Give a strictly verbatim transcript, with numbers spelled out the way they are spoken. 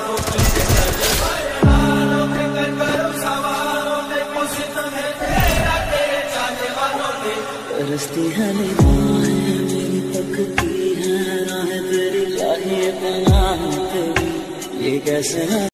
रस्ती है निगाहें मेरी तकती है राहें तेरी चाहिए तेरी ये कैसे है।